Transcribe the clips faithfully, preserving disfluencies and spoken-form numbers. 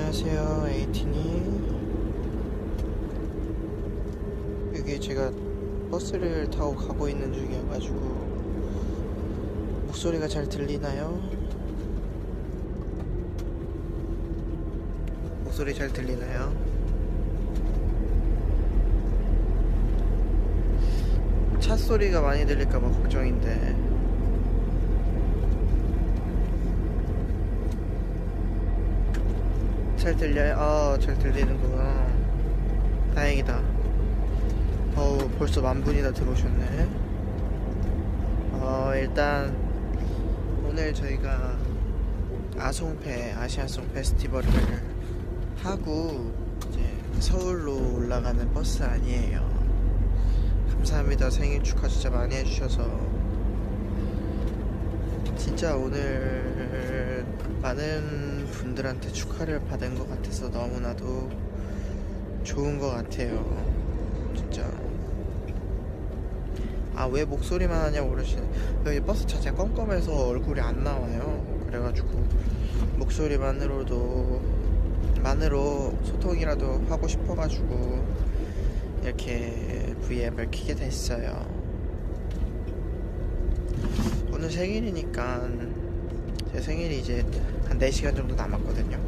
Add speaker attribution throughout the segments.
Speaker 1: 안녕하세요, 에이틴이. 여기 제가 버스를 타고 가고 있는 중이어가지고 목소리가 잘 들리나요? 목소리 잘 들리나요? 차 소리가 많이 들릴까봐 걱정인데. 잘 들려요? 아, 잘 들리는구나. 다행이다. 어우, 벌써 만 분이나 들어오셨네. 어, 일단 오늘 저희가 아송페, 아시아송 페스티벌을 하고 이제 서울로 올라가는 버스 아니에요. 감사합니다. 생일 축하 진짜 많이 해주셔서. 진짜 오늘 많은 분들한테 축하를 받은 것 같아서 너무나도 좋은 것 같아요. 진짜. 아, 왜 목소리만 하냐고 그러시네. 여기 버스 자체가 껌껌해서 얼굴이 안 나와요. 그래가지고 목소리만으로도 만으로 소통이라도 하고 싶어가지고 이렇게 브이앱을 켜게 됐어요. 오늘 생일이니까, 제 생일이 이제 한 네 시간 정도 남았거든요.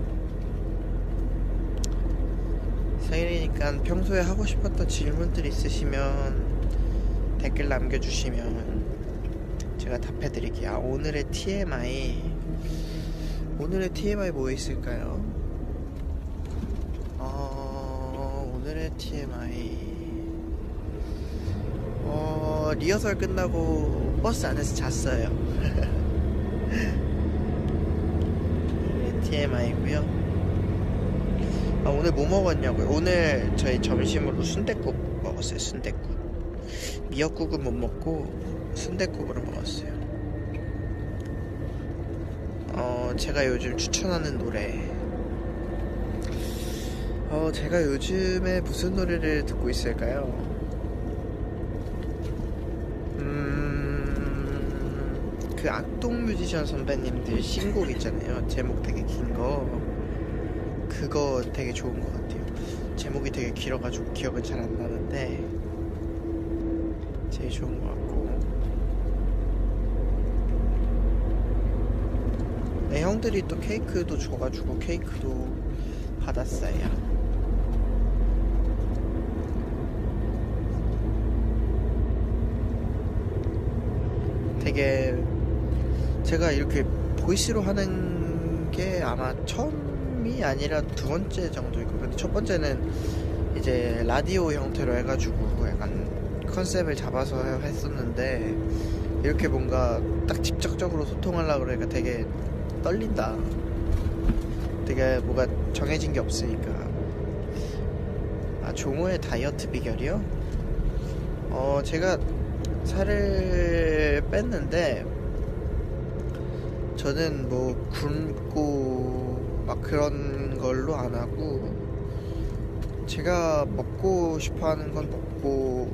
Speaker 1: 생일이니까 평소에 하고 싶었던 질문들 있으시면 댓글 남겨주시면 제가 답해드릴게요. 아, 오늘의 티엠아이 오늘의 티엠아이 뭐 있을까요? 어... 오늘의 티엠아이 어... 리허설 끝나고 버스 안에서 잤어요. 티엠아이고요. 아, 오늘 뭐 먹었냐고요? 오늘 저희 점심으로 순댓국 먹었어요. 순댓국. 미역국은 못 먹고 순댓국으로 먹었어요. 어, 제가 요즘 추천하는 노래. 어, 제가 요즘에 무슨 노래를 듣고 있을까요? 음, 그 악동 뮤지션 선배님들 신곡 있잖아요. 제목 되게 긴 거. 그거 되게 좋은 것 같아요. 제목이 되게 길어가지고 기억은 잘 안 나는데 제일 좋은 것 같고. 네, 형들이 또 케이크도 줘가지고 케이크도 받았어요. 되게 제가 이렇게 보이스로 하는 게 아마 처음이 아니라 두 번째 정도이고, 근데 첫 번째는 이제 라디오 형태로 해가지고 약간 컨셉을 잡아서 했었는데, 이렇게 뭔가 딱 직접적으로 소통하려고 그러니까 되게 떨린다. 되게 뭐가 정해진 게 없으니까. 아, 종호의 다이어트 비결이요? 어, 제가 살을 뺐는데, 저는 뭐 굶고 막 그런 걸로 안 하고, 제가 먹고 싶어 하는 건 먹고,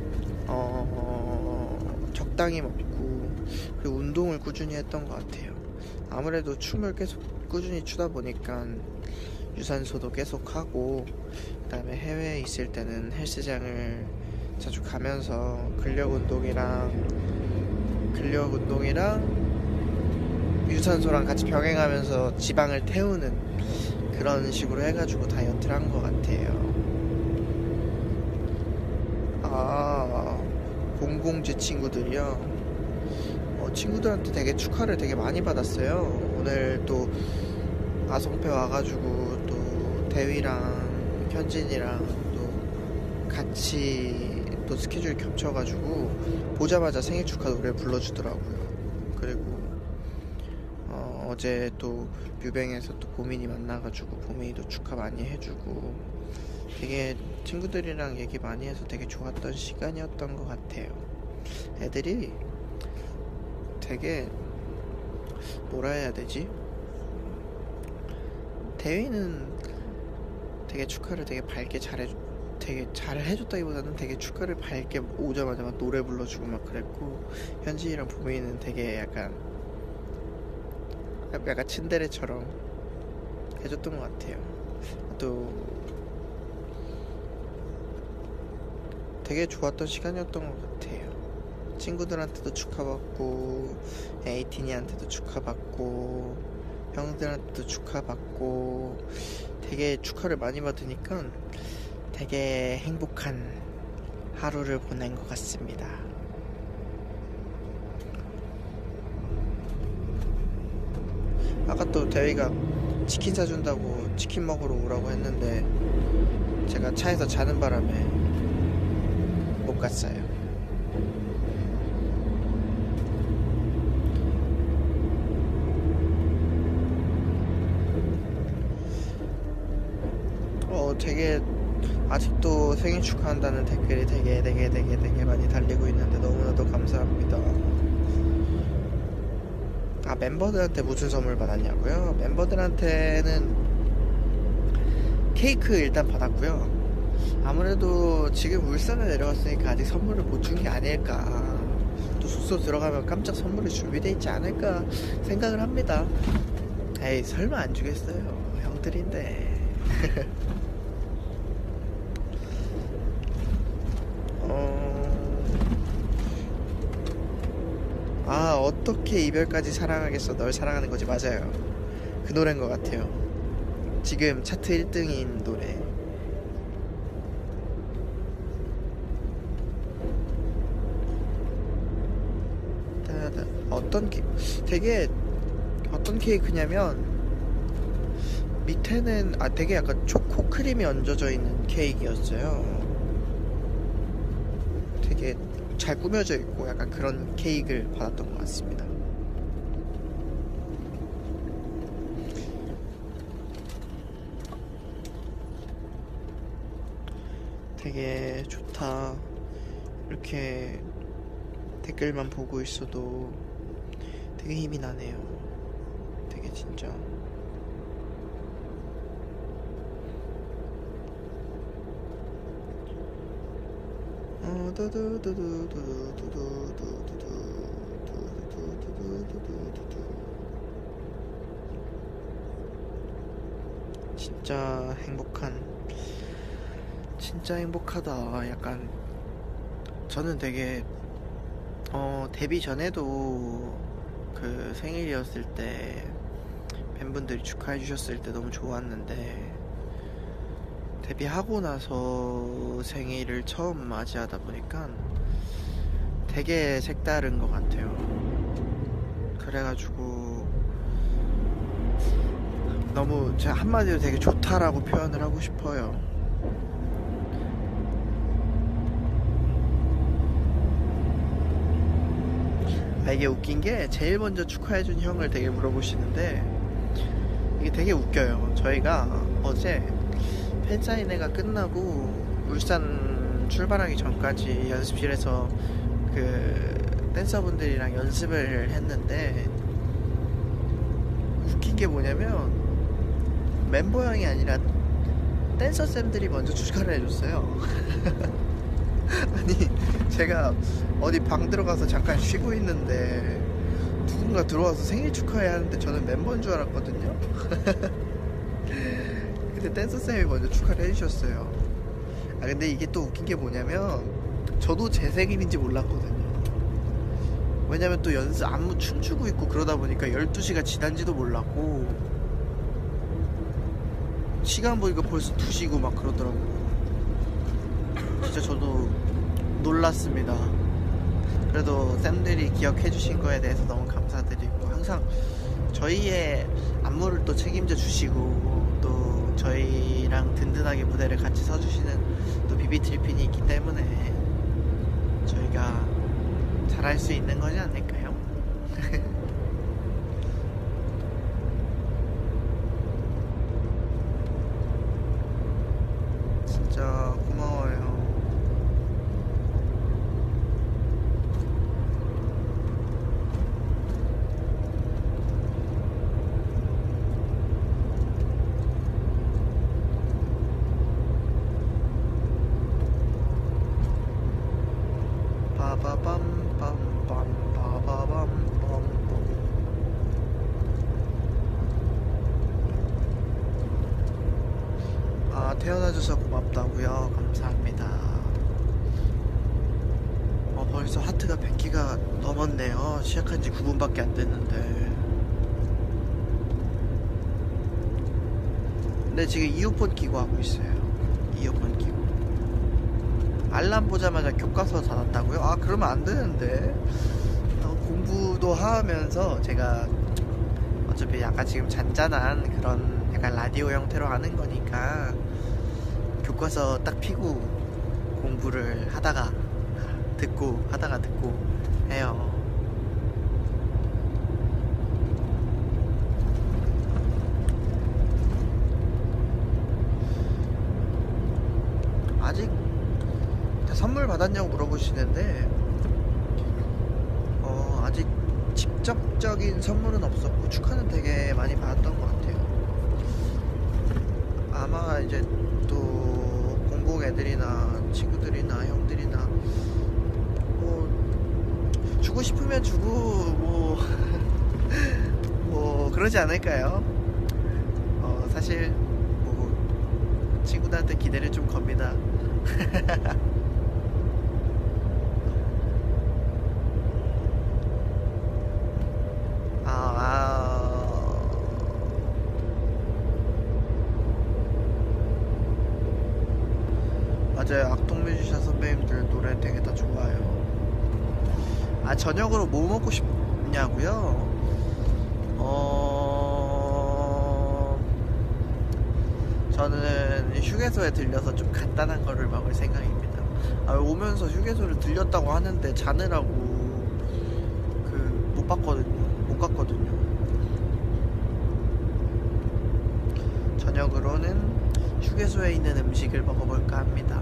Speaker 1: 어, 적당히 먹고, 그리고 운동을 꾸준히 했던 것 같아요. 아무래도 춤을 계속 꾸준히 추다 보니까 유산소도 계속 하고, 그 다음에 해외에 있을 때는 헬스장을 자주 가면서 근력 운동이랑 근력 운동이랑 유산소랑 같이 병행하면서 지방을 태우는 그런 식으로 해가지고 다이어트를 한 것 같아요. 아, 공공지 친구들이요. 어, 친구들한테 되게 축하를 되게 많이 받았어요. 오늘 또 아송패 와가지고 또 대위랑 현진이랑 또 같이 또 스케줄이 겹쳐가지고 보자마자 생일 축하 노래 불러주더라고요. 그리고 어, 어제 또 뮤뱅에서 또 보민이 만나가지고 보민이도 축하 많이 해주고, 되게 친구들이랑 얘기 많이 해서 되게 좋았던 시간이었던 것 같아요. 애들이 되게 뭐라 해야 되지? 대위는 되게 축하를 되게 밝게 잘해주 되게 잘 해줬다기보다는 되게 축하를 밝게 오자마자 막 노래 불러주고 막 그랬고, 현진이랑 보민이는 되게 약간 약간 츤데레처럼 해줬던 것 같아요. 또 되게 좋았던 시간이었던 것 같아요. 친구들한테도 축하받고 에이틴이한테도 축하받고 형들한테도 축하받고 되게 축하를 많이 받으니까 되게 행복한 하루를 보낸 것 같습니다. 아까 또 대위가 치킨 사준다고 치킨 먹으러 오라고 했는데 제가 차에서 자는 바람에 못 갔어요. 어 되게 아직도 생일 축하한다는 댓글이 되게 되게 되게 되게 많이 달리고 있는데 너무나도 감사합니다. 아, 멤버들한테 무슨 선물 받았냐고요? 멤버들한테는 케이크 일단 받았고요. 아무래도 지금 울산에 내려왔으니까 아직 선물을 못 준 게 아닐까. 또 숙소 들어가면 깜짝 선물이 준비되어 있지 않을까 생각을 합니다. 에이, 설마 안 주겠어요. 형들인데. 아, 어떻게 이별까지 사랑하겠어. 널 사랑하는 거지. 맞아요. 그 노래인 것 같아요. 지금 차트 일 등인 노래. 따다. 어떤 케이크, 되게 어떤 케이크냐면 밑에는 아 되게 약간 초코 크림이 얹어져 있는 케이크였어요. 되게 잘 꾸며져 있고 약간 그런 케이크를 받았던 것 같습니다. 되게 좋다. 이렇게 댓글만 보고 있어도 되게 힘이 나네요. 되게 진짜. 진짜 행복한, 진짜 행복하다. 약간 저는 되게 어 데뷔 전에도 그 생일이었을 때 팬분들이 축하해 주셨을 때 너무 좋았는데 데뷔하고 나서 생일을 처음 맞이하다 보니까 되게 색다른 것 같아요. 그래가지고 너무 제가 한마디로 되게 좋다라고 표현을 하고 싶어요. 아, 이게 웃긴 게 제일 먼저 축하해준 형을 되게 물어보시는데 이게 되게 웃겨요. 저희가 어제 팬사인회가 끝나고 울산 출발하기 전까지 연습실에서 그 댄서분들이랑 연습을 했는데 웃긴 게 뭐냐면 멤버형이 아니라 댄서쌤들이 먼저 축하를 해줬어요. 아니 제가 어디 방 들어가서 잠깐 쉬고 있는데 누군가 들어와서 생일 축하해야 하는데 저는 멤버인 줄 알았거든요. 근데 댄서쌤이 먼저 축하를 해주셨어요. 아 근데 이게 또 웃긴 게 뭐냐면 저도 제 생일인지 몰랐거든요. 왜냐면 또 연습 안무 춤추고 있고 그러다 보니까 열두 시가 지난지도 몰랐고 시간 보니까 벌써 두 시고 막 그러더라고요. 진짜 저도 놀랐습니다. 그래도 쌤들이 기억해 주신 거에 대해서 너무 감사드리고 항상 저희의 안무를 또 책임져 주시고 또 저희랑 든든하게 무대를 같이 서주시는 또 비비트리핀이 있기 때문에 저희가 잘할 수 있는 거지 않을까요? 진짜 고마워요. 빠바밤 빰빰 빠바 아, 태어나줘서 고맙다고요. 감사합니다. 어, 벌써 하트가 백 개가 넘었네요. 시작한 지 구 분밖에 안 됐는데. 근데 지금 이어폰 끼고 하고 있어요. 이어폰 끼고. 알람 보자마자 교과서 닫았다고요? 아, 그러면 안 되는데. 어, 공부도 하면서 제가 어차피 약간 지금 잔잔한 그런 약간 라디오 형태로 하는 거니까 교과서 딱 피고 공부를 하다가 듣고 하다가 듣고 해요. 아직 선물 받았냐고 물어보시는데 어, 아직 직접적인 선물은 없었고 축하는 되게 많이 받았던 것 같아요. 아마 이제 또 공복 애들이나 친구들이나 형들이나 뭐 주고 싶으면 주고 뭐, 뭐 그러지 않을까요? 어, 사실 뭐 친구들한테 기대를 좀 겁니다. 맞아요. 악동 뮤지션 선배님들 노래 되게 다 좋아요. 아, 저녁으로 뭐 먹고 싶냐고요? 어... 저는 휴게소에 들려서 좀 간단한 거를 먹을 생각입니다. 아, 오면서 휴게소를 들렸다고 하는데 자느라고 그 못 봤거든요. 못 갔거든요. 저녁으로는 휴게소에 있는 음식을 먹어볼까 합니다.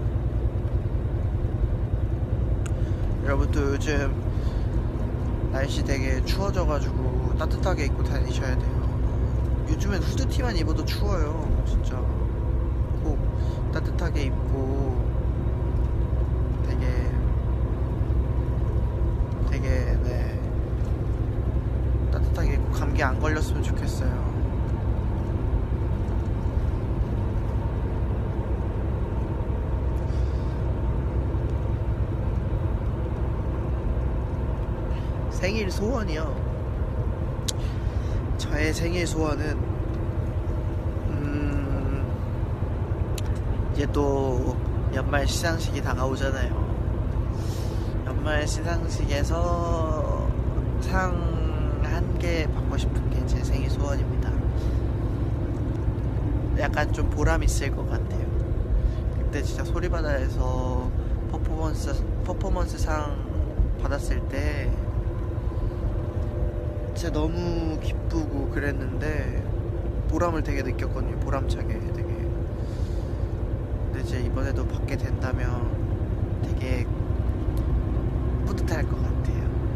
Speaker 1: 여러분도 요즘 날씨 되게 추워져가지고 따뜻하게 입고 다니셔야 돼요. 요즘엔 후드티만 입어도 추워요. 진짜 꼭 따뜻하게 입고 되게 되게 네 따뜻하게 입고 감기 안 걸렸으면 좋겠어요. 생일 소원이요. 저의 생일 소원은 음 이제 또 연말 시상식이 다가오잖아요. 연말 시상식에서 상 한 개 받고 싶은 게 제 생일 소원입니다. 약간 좀 보람 있을 것 같아요. 그때 진짜 소리바다에서 퍼포먼스 퍼포먼스 상 받았을 때 진짜 너무 기쁘고 그랬는데 보람을 되게 느꼈거든요. 보람차게 되게. 근데 이제 이번에도 받게 된다면 되게 뿌듯할 것 같아요.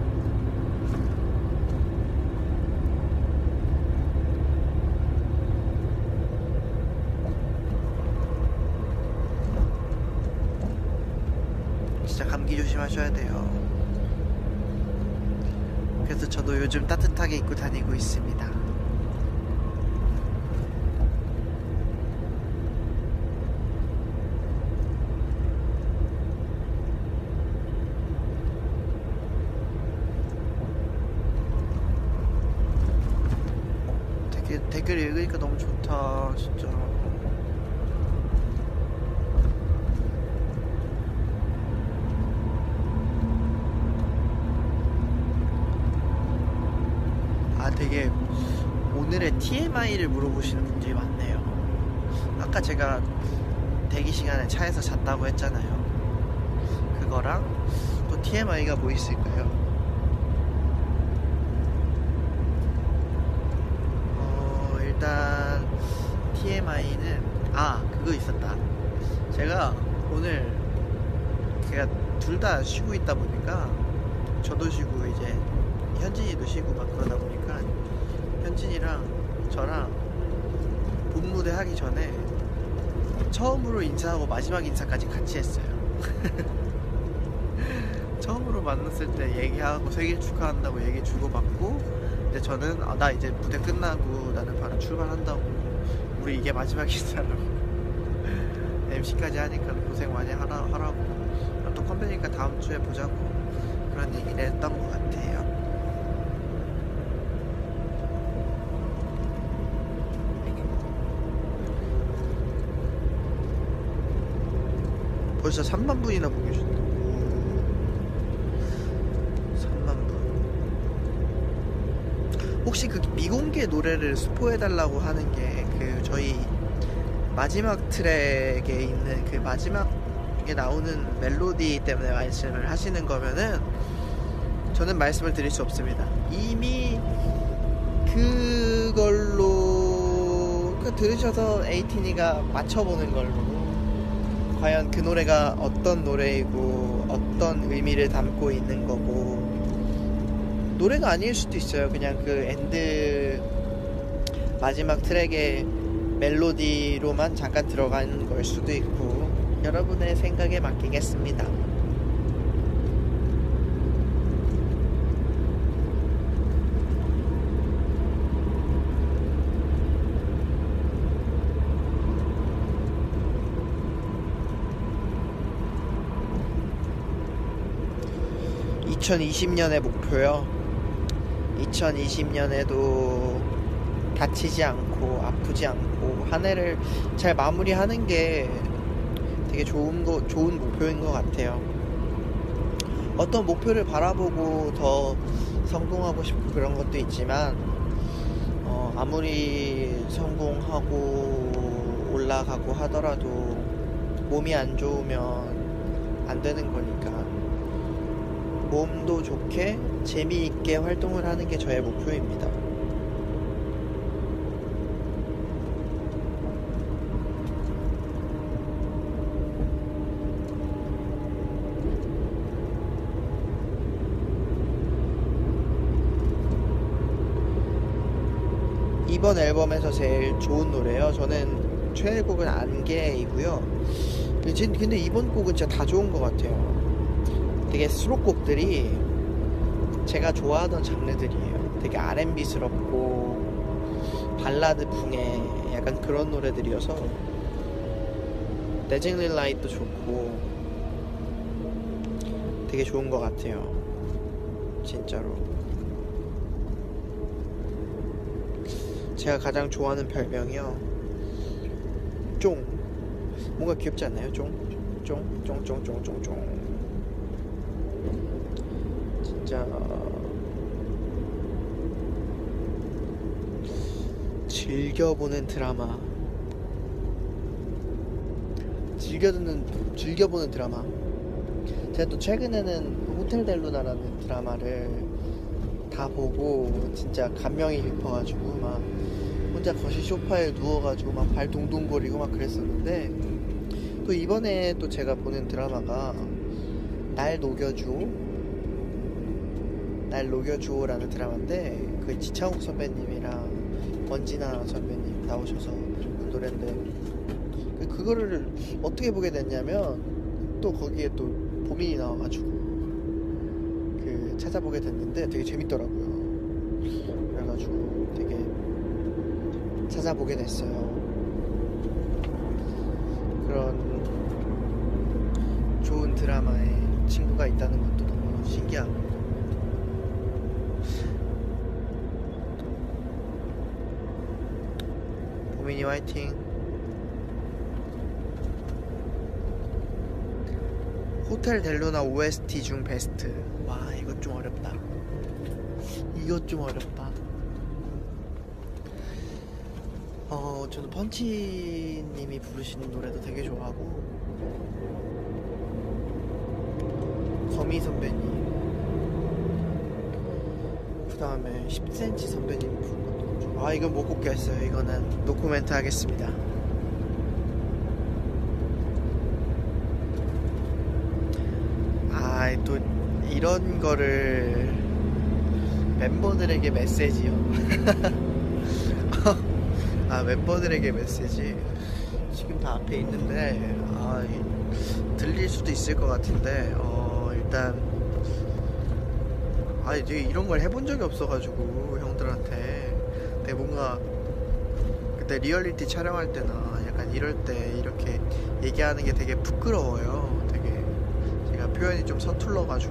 Speaker 1: 진짜 감기 조심하셔야 돼요. 그래서 저도 요즘 따뜻하게 입고 다니고 있습니다. 되게 댓글 읽으니까 너무 좋다, 진짜. 되게 오늘의 티엠아이를 물어보시는 분들이 많네요. 아까 제가 대기 시간에 차에서 잤다고 했잖아요. 그거랑 또 티엠아이가 뭐 있을까요? 어, 일단 티엠아이는 아, 그거 있었다. 제가 오늘 제가 둘 다 쉬고 있다 보니까 저도 쉬고 이제 현진이도 쉬고 막 그러다 보니까 현진이랑 저랑 본무대 하기 전에 처음으로 인사하고 마지막 인사까지 같이 했어요. 처음으로 만났을 때 얘기하고 생일 축하한다고 얘기 주고받고 이제 저는 아, 나 이제 무대 끝나고 나는 바로 출발한다고 우리 이게 마지막 인사라고 엠씨까지 하니까 고생 많이 하라, 하라고. 그럼 또 컴퓨니까 다음 주에 보자고. 그런 얘기를 했던 것 같아요. 벌써 삼만 분이나 보고 계셨다. 삼만 분. 혹시 그 미공개 노래를 스포해달라고 하는 게 그 저희 마지막 트랙에 있는 그 마지막에 나오는 멜로디 때문에 말씀을 하시는 거면은 저는 말씀을 드릴 수 없습니다. 이미 그걸로 그 들으셔서 에이티니가 맞춰보는 걸로 과연 그 노래가 어떤 노래이고 어떤 의미를 담고 있는 거고, 노래가 아닐 수도 있어요. 그냥 그 엔드 마지막 트랙의 멜로디로만 잠깐 들어간 걸 수도 있고, 여러분의 생각에 맡기겠습니다. 이천이십 년의 목표요. 이천이십 년에도 다치지 않고 아프지 않고 한 해를 잘 마무리하는 게 되게 좋은 거, 좋은 목표인 것 같아요. 어떤 목표를 바라보고 더 성공하고 싶고 그런 것도 있지만, 어, 아무리 성공하고 올라가고 하더라도 몸이 안 좋으면 안 되는 거니까 몸도 좋게 재미있게 활동을 하는 게 저의 목표입니다. 이번 앨범에서 제일 좋은 노래요. 저는 최애곡은 안개이고요. 근데 이번 곡은 진짜 다 좋은 것 같아요. 되게 수록곡들이 제가 좋아하던 장르들이에요. 되게 알앤비스럽고 발라드 풍의 약간 그런 노래들이어서 데징리 라이트도 좋고 되게 좋은 것 같아요. 진짜로. 제가 가장 좋아하는 별명이요, 쫑. 뭔가 귀엽지 않나요? 쫑? 쫑? 쫑? 쫑? 쫑? 쫑? 쫑? 진짜 즐겨보는 드라마, 즐겨듣는 즐겨보는 드라마. 제가 또 최근에는 호텔 델루나라는 드라마를 다 보고 진짜 감명이 깊어가지고 막 혼자 거실 소파에 누워가지고 막 발 동동거리고 막 그랬었는데, 또 이번에 또 제가 보는 드라마가 날 녹여줘 날 녹여주오라는 드라마인데, 그 지창욱 선배님이랑 권진아 선배님 나오셔서 그 노래인데, 그거를 어떻게 보게 됐냐면 또 거기에 또 보민이 나와가지고 그 찾아보게 됐는데 되게 재밌더라고요. 그래가지고 되게 찾아보게 됐어요. 그런 좋은 드라마에 친구가 있다는 것도 너무 신기하고, 보민이 화이팅. 호텔 델루나 오에스티 중 베스트. 와, 이것 좀 어렵다. 이것 좀 어렵다. 어, 저는 펀치님이 부르시는 노래도 되게 좋아하고, 거미 선배님, 그 다음에 십 센치 선배님 부른 것도 너무 좋아. 아, 이건 못 꼽겠어요. 이거는 노코멘트 하겠습니다. 아, 또 이런 거를 멤버들에게 메시지요. 아, 멤버들에게 메시지. 지금 다 앞에 있는데 아, 들릴 수도 있을 것 같은데, 어, 일단 아, 이제 이런 걸 해본 적이 없어가지고 형들한테 되게 뭔가 그때 리얼리티 촬영할 때나 약간 약간 이럴 때 이렇게 얘기하는 게 되게 부끄러워요. 되게 제가 표현이 좀 서툴러가지고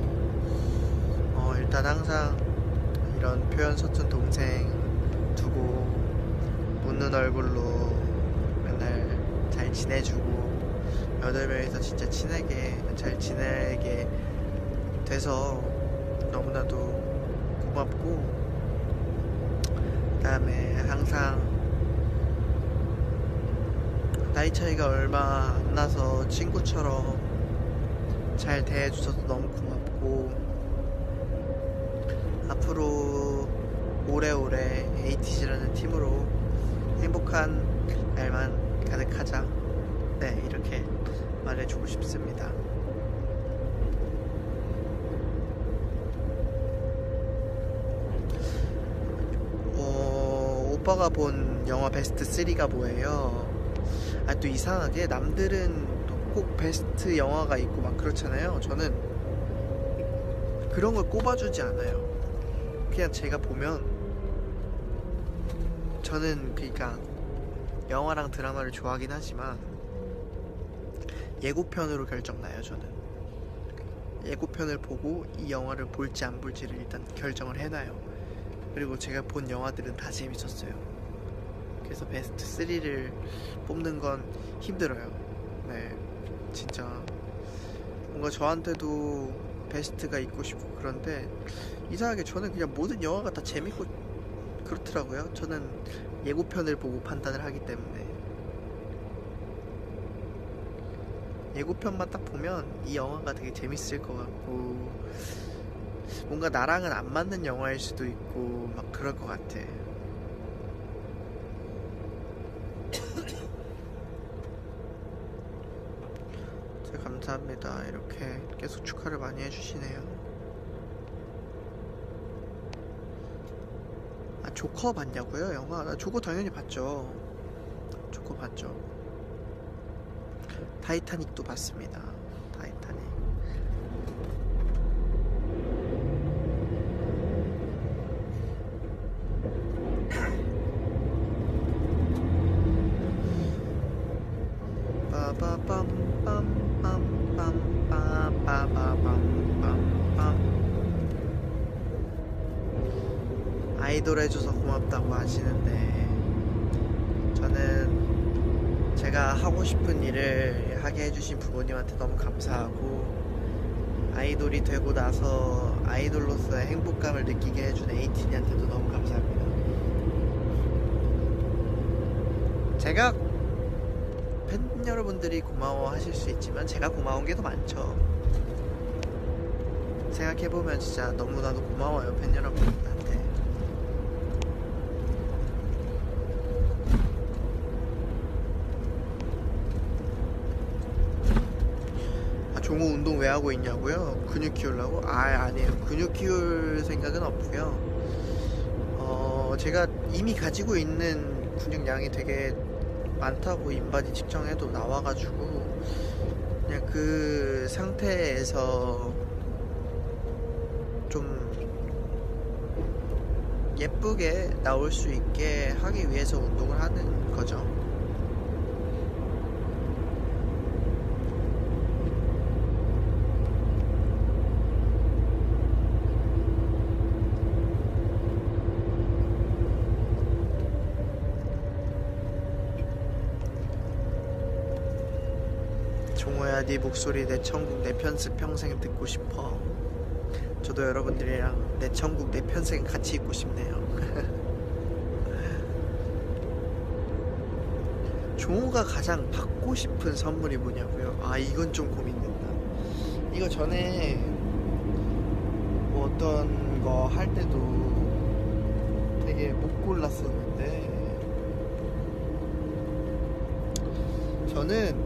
Speaker 1: 어 일단 항상 이런 표현 서툰 동생 두고 웃는 얼굴로 맨날 잘 지내주고 여덟 명이서 진짜 친하게 잘 지내게 돼서 너무나도 고맙고, 그 다음에 항상 나이 차이가 얼마 안 나서 친구처럼 잘 대해주셔서 너무 고맙고, 앞으로 오래오래 에이티지라는 팀으로 행복한 날만 가득하자. 네, 이렇게 말해주고 싶습니다. 어, 오빠가 본 영화 베스트 쓰리가 뭐예요? 아, 또 이상하게 남들은 꼭 베스트 영화가 있고 막 그렇잖아요. 저는 그런 걸 꼽아주지 않아요. 그냥 제가 보면, 저는 그러니까 영화랑 드라마를 좋아하긴 하지만 예고편으로 결정나요. 저는 예고편을 보고 이 영화를 볼지 안 볼지를 일단 결정을 해놔요. 그리고 제가 본 영화들은 다 재밌었어요. 그래서 베스트 쓰리를 뽑는 건 힘들어요. 네, 진짜 뭔가 저한테도 베스트가 있고 싶고 그런데 이상하게 저는 그냥 모든 영화가 다 재밌고 그렇더라고요. 저는 예고편을 보고 판단을 하기 때문에 예고편만 딱 보면 이 영화가 되게 재밌을 것 같고 뭔가 나랑은 안 맞는 영화일 수도 있고 막 그럴 것 같아. 네, 감사합니다. 이렇게 계속 축하를 많이 해주시네요. 아, 조커 봤냐고요? 영화? 나 조커 당연히 봤죠. 조커 봤죠. 타이타닉도 봤습니다. 타이타닉. 아이돌 해줘서 고맙다고 하시는데, 저는 제가 하고 싶은 일을 하게 해주신 부모님한테 너무 감사하고, 아이돌이 되고 나서 아이돌로서의 행복감을 느끼게 해준 에이티니한테도 너무 감사합니다. 제가 팬 여러분들이 고마워하실 수 있지만 제가 고마운 게 더 많죠. 생각해보면 진짜 너무나도 고마워요, 팬 여러분들한테. 아, 종우 운동 왜 하고 있냐고요? 근육 키우려고? 아, 아니에요. 근육 키울 생각은 없고요. 어, 제가 이미 가지고 있는 근육량이 되게 많다고 인바디 측정해도 나와가지고 그냥 그 상태에서 좀 예쁘게 나올 수 있게 하기 위해서 운동을 하는 거죠. 종호야, 네 목소리 내 천국 내 편습 평생 듣고 싶어. 저도 여러분들이랑 내 천국 내 편생 같이 있고 싶네요. 종호가 가장 받고 싶은 선물이 뭐냐고요? 아, 이건 좀 고민된다. 이거 전에 뭐 어떤 거 할 때도 되게 못 골랐었는데, 저는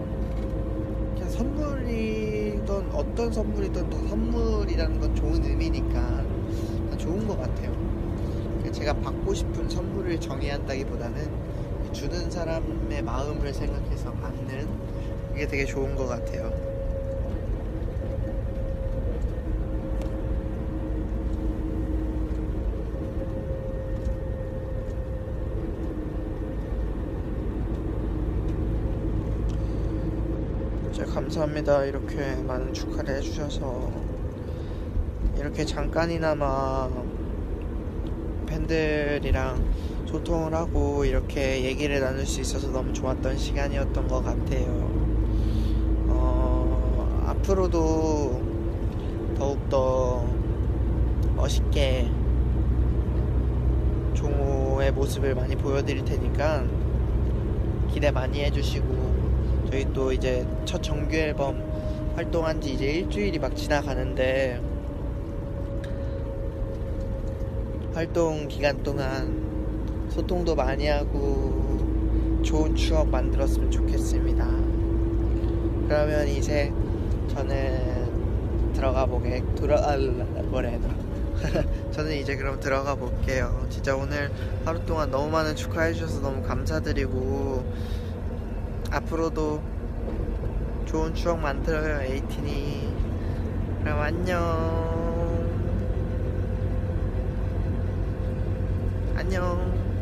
Speaker 1: 선물이든 어떤 선물이든 다 선물이라는 건 좋은 의미니까 다 좋은 것 같아요. 제가 받고 싶은 선물을 정해야 한다기보다는 주는 사람의 마음을 생각해서 받는, 그게 되게 좋은 것 같아요. 감사합니다. 이렇게 많은 축하를 해주셔서 이렇게 잠깐이나마 팬들이랑 소통을 하고 이렇게 얘기를 나눌 수 있어서 너무 좋았던 시간이었던 것 같아요. 어, 앞으로도 더욱더 멋있게 종호의 모습을 많이 보여드릴 테니까 기대 많이 해주시고, 저희 또 이제 첫 정규 앨범 활동한 지 이제 일주일이 막 지나가는데 활동 기간 동안 소통도 많이 하고 좋은 추억 만들었으면 좋겠습니다. 그러면 이제 저는 들어가 보게 돌아 아, 뭐래 해더라 저는 이제 그럼 들어가 볼게요. 진짜 오늘 하루 동안 너무 많은 축하해 주셔서 너무 감사드리고, 앞으로도 좋은 추억 만들어요, 에이틴이. 그럼 안녕. 안녕.